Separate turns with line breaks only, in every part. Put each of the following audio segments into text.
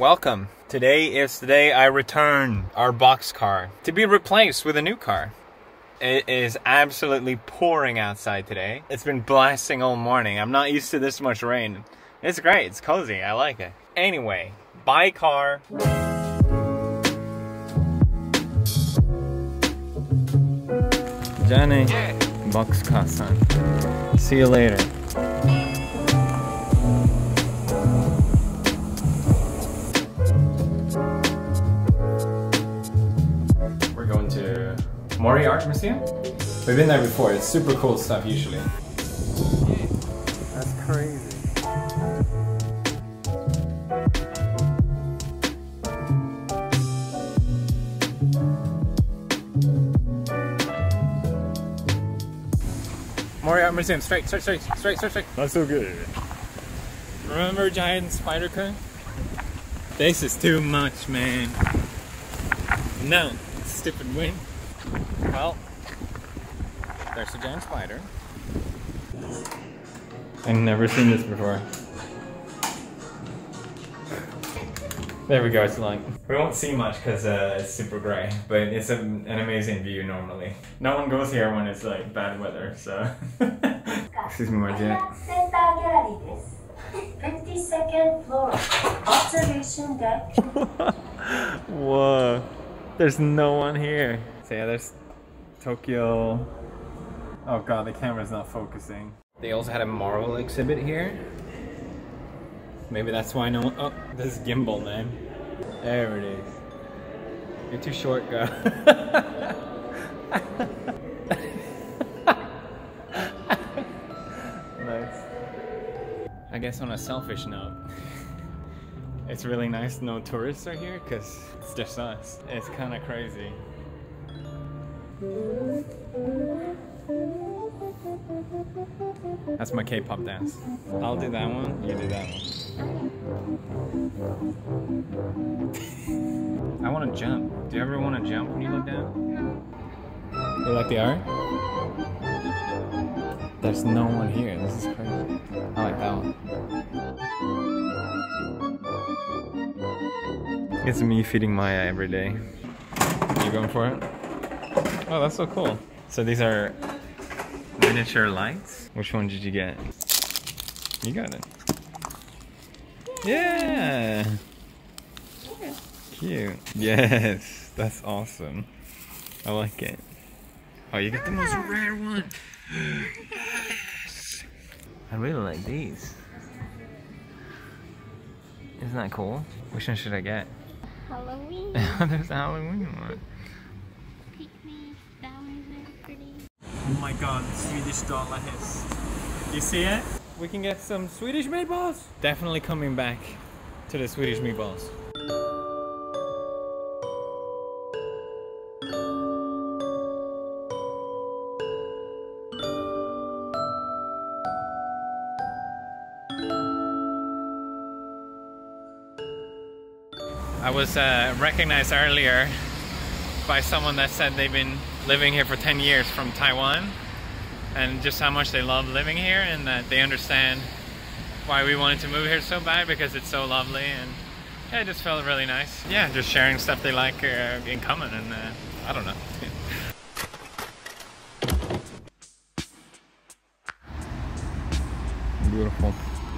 welcome. Today is the day I return our box car to be replaced with a new car. It is absolutely pouring outside today. It's been blasting all morning. I'm not used to this much rain. It's great, it's cozy, I like it. Anyway, buy car. Johnny, box car son. See you later. Mori Art Museum? We've been there before, it's super cool stuff usually. That's crazy. Mori Art Museum, straight. That's so good. Remember giant spider cone? This is too much, man. No, stupid wing. Well, there's a giant spider. I've never seen this before. There we go, it's like. We won't see much because it's super gray, but it's an amazing view normally. No one goes here when it's like bad weather, so. Excuse me, Margit.
52nd floor, observation deck.
Whoa, there's no one here. So yeah, there's Tokyo. Oh god, the camera's not focusing. They also had a Marvel exhibit here. Maybe that's why no one. Oh, this is gimbal, man. There it is. You're too short, girl. Nice. I guess on a selfish note, it's really nice no tourists are here because it's just us. It's kind of crazy. That's my K-pop dance. I'll do that one, you do that one. I want to jump. Do you ever want to jump when you look down? You like the art? There's no one here. This is crazy. I like that one. It's me feeding Maya every day. You going for it? Oh, that's so cool. So these are miniature lights. Which one did you get? You got it. Yeah. Cute. Yes, that's awesome. I like it. Oh, you got the most rare one. Yes. I really like these. Isn't that cool? Which one should I get?
Halloween.
There's a Halloween one. Oh my god, Swedish dollars. You see it? We can get some Swedish meatballs. Definitely coming back to the Swedish meatballs. I was recognized earlier by someone that said they've been living here for 10 years from Taiwan, and just how much they love living here, and that they understand why we wanted to move here so bad because it's so lovely, and yeah, it just felt really nice. Yeah, just sharing stuff they like in common, and I don't know. Beautiful.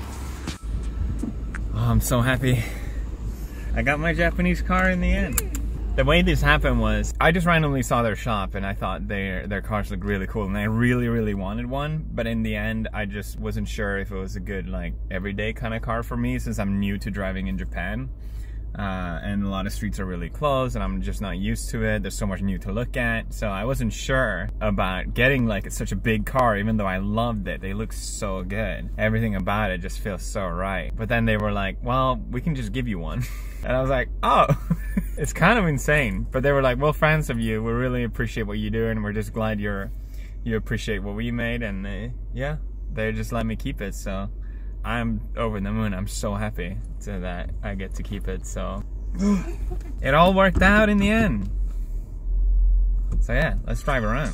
Oh, I'm so happy. I got my Japanese car in the end. The way this happened was, I just randomly saw their shop and I thought their cars looked really cool, and I really wanted one, but in the end I just wasn't sure if it was a good like everyday kind of car for me, since I'm new to driving in Japan. And a lot of streets are really closed and I'm just not used to it. There's so much new to look at, so I wasn't sure about getting like such a big car, even though I loved it. They look so good. Everything about it just feels so right. But then they were like, well, we can just give you one. And I was like, oh. It's kind of insane, but they were like, well, fans of you, we really appreciate what you do, and we're just glad you appreciate what we made, and yeah, they just let me keep it, so I'm over the moon. I'm so happy that I get to keep it, so it all worked out in the end. So yeah, let's drive around.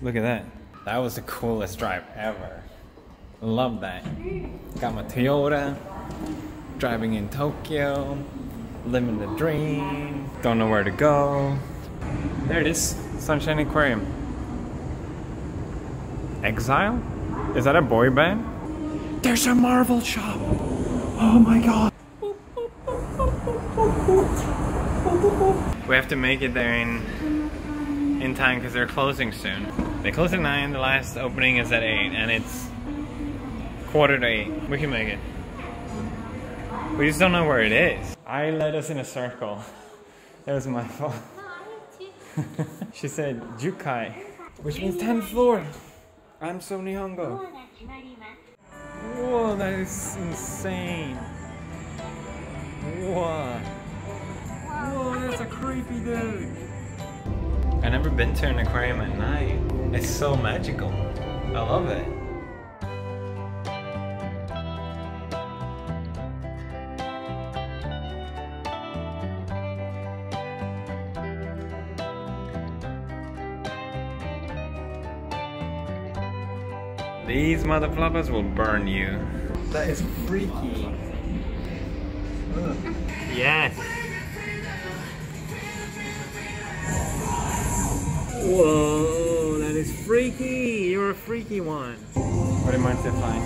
Look at that. That was the coolest drive ever. Love that. Got my Toyota. Driving in Tokyo. Living the dream. Don't know where to go. There it is. Sunshine Aquarium. Exile? Is that a boy band? There's a Marvel shop. Oh my god. We have to make it there in time because they're closing soon. They close at 9, the last opening is at 8, and it's 7:45. We can make it. We just don't know where it is. I led us in a circle. That was my fault. She said Jukai, which means 10th floor. I'm so Nihongo. Whoa, that is insane. Whoa. Whoa, that's a creepy dude. I've never been to an aquarium at night. It's so magical. I love it. These motherfluffers will burn you. That is freaky. Ugh. Yes. Whoa, that is freaky. You're a freaky one. What am I to find?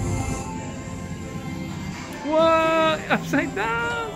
What? Upside down.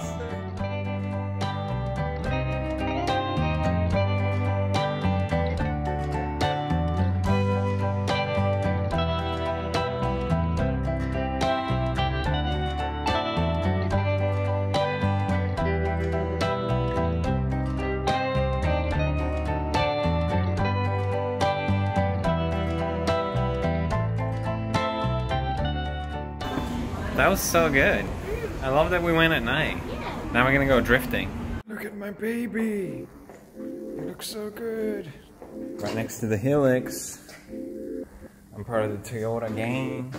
That was so good. I love that we went at night. Now we're gonna go drifting. Look at my baby. He looks so good. Right next to the Helix. I'm part of the Toyota gang.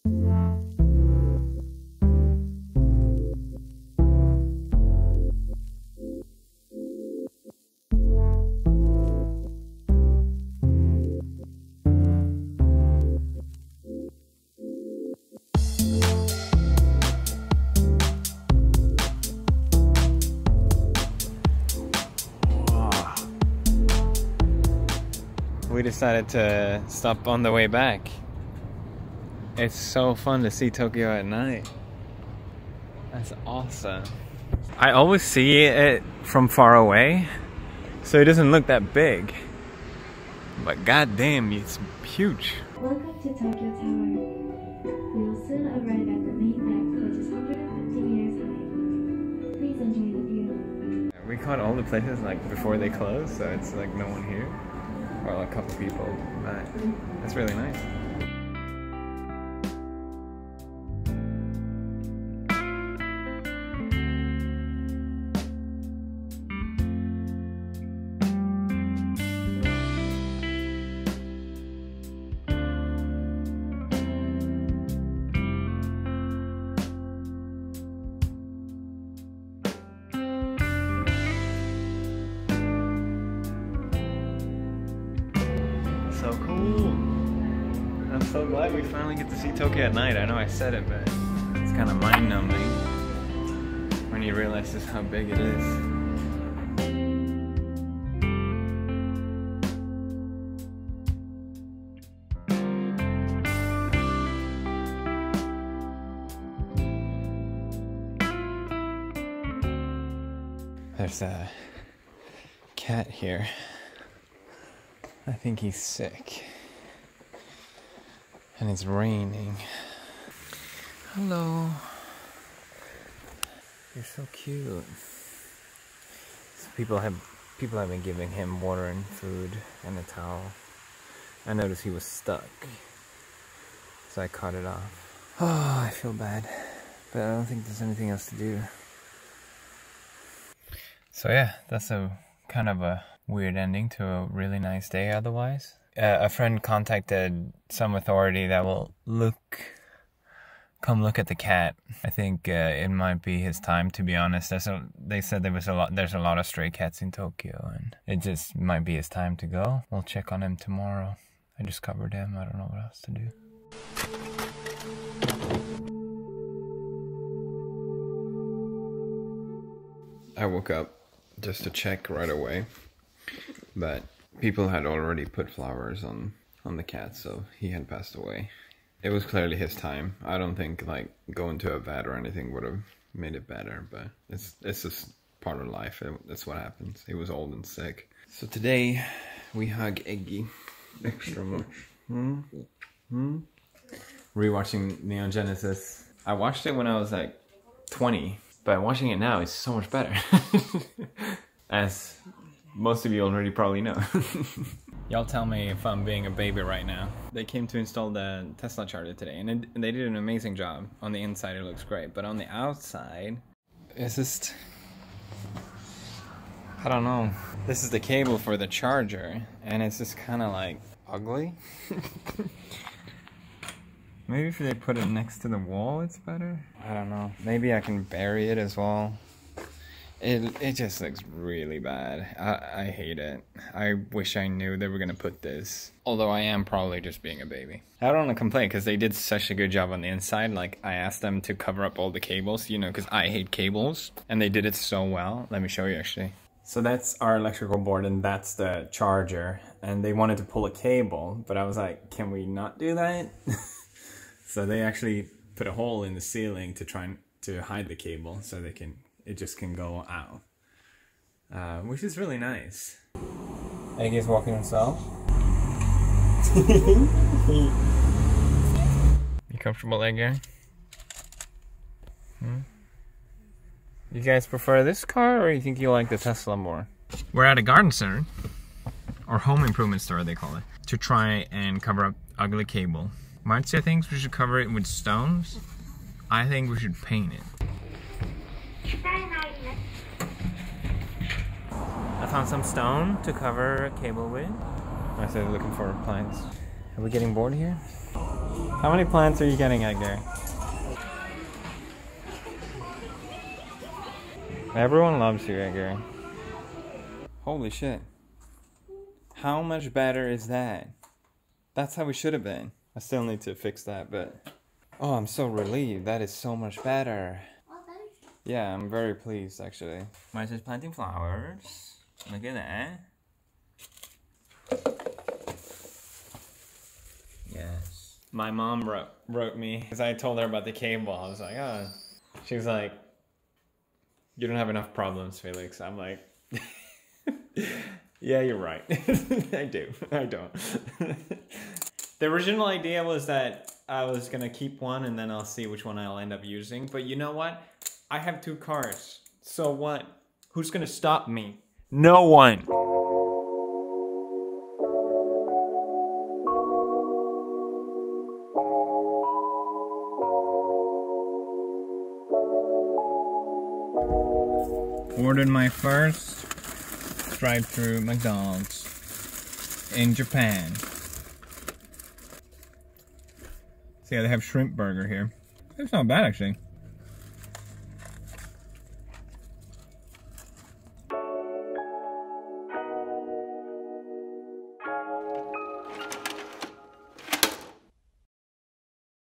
We decided to stop on the way back. It's so fun to see Tokyo at night. That's awesome. I always see it from far away, so it doesn't look that big. But goddamn, it's huge.
Welcome to Tokyo Tower. We will soon arrive at the main deck, which is 150 meters high. Please enjoy the view.
We caught all the places like before they close, so it's like no one here. Or a couple people, but that's really nice. So cool. I'm so glad we finally get to see Tokyo at night. I know I said it, but it's kind of mind-numbing when you realize just how big it is. There's a cat here. I think he's sick. And it's raining. Hello. You're so cute. So people have been giving him water and food and a towel. I noticed he was stuck, so I cut it off. Oh, I feel bad, but I don't think there's anything else to do. So yeah, that's a kind of a weird ending to a really nice day otherwise. A friend contacted some authority that will come look at the cat. I think it might be his time, to be honest. They said there's a lot of stray cats in Tokyo, and it just might be his time to go. We'll check on him tomorrow. I just covered him. I don't know what else to do. I woke up just to check right away, but people had already put flowers on the cat, so he had passed away. It was clearly his time. I don't think like going to a vet or anything would have made it better, but it's just part of life. That's what happens. He was old and sick. So today we hug Eggy extra much. Rewatching Neon Genesis. I watched it when I was like 20, but watching it now is so much better. As most of you already probably know. Y'all tell me if I'm being a baby right now. They came to install the Tesla charger today, and they did an amazing job. On the inside it looks great, but on the outside it's just, I don't know. This is the cable for the charger, and it's just kind of like ugly. Maybe if they put it next to the wall it's better? I don't know. Maybe I can bury it as well. It just looks really bad. I hate it. I wish I knew they were gonna put this. Although I am probably just being a baby. I don't want to complain because they did such a good job on the inside. Like, I asked them to cover up all the cables, you know, because I hate cables. And they did it so well. Let me show you actually. So that's our electrical board and that's the charger. And they wanted to pull a cable, but I was like, can we not do that? So they actually put a hole in the ceiling to try to hide the cable so they can, it just can go out. Which is really nice. Eggy's walking himself. You comfortable, Eggy? You guys prefer this car or you think you like the Tesla more? We're at a garden center, or home improvement store they call it, to try and cover up ugly cable. Marcia thinks we should cover it with stones. I think we should paint it. I found some stone to cover a cable with. I started looking for plants. Are we getting bored here? How many plants are you getting, Edgar? Everyone loves you, Edgar. Holy shit. How much better is that? That's how we should have been. I still need to fix that, but... Oh, I'm so relieved. That is so much better. Yeah, I'm very pleased, actually. Mine's just planting flowers. Look at that. Yes. My mom wrote me, because I told her about the cable. I was like, oh. She was like, you don't have enough problems, Felix. I'm like, yeah, you're right. I do. I don't. The original idea was that I was gonna keep one and then I'll see which one I'll end up using. But you know what? I have 2 cars. So what? Who's gonna stop me? No one. Ordered my first drive-through McDonald's in Japan. So yeah, they have shrimp burger here. It's not bad actually.